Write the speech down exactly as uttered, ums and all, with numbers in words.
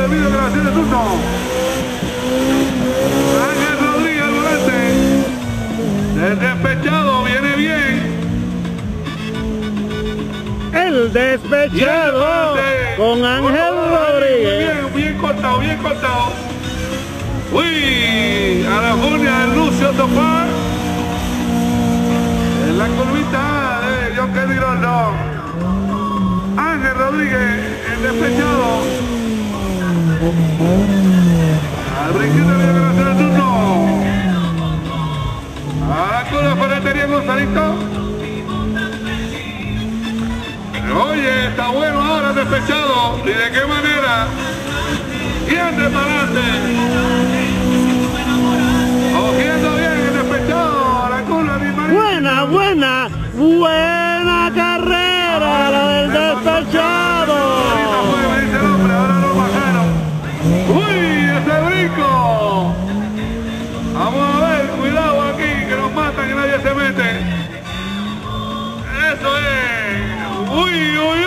del video que la hace de turno. Ángel Rodríguez al volante. El despechado viene bien. El despechado con Ángel Rodríguez. Bien, bien cortado, bien cortado. Uy, a la Julia de Lucio Topar. En la curvita de John Kelly Rondo. Ángel Rodríguez, el despechado. Al brinquito de la hacer el turno. A la curva ferretería Gonzalito. Oye, está bueno ahora el despechado. ¿Y de qué manera? Bien de para adelante. Cogiendo bien el despechado. A la curva de María. Buena, buena, buena carrera la del despechado. Ahorita fue, me dice el hombre, ahora lo bajaron. ¡Uy, ese brinco! Vamos a ver, cuidado aquí, que nos matan y nadie se mete. Eso es. Uy, uy,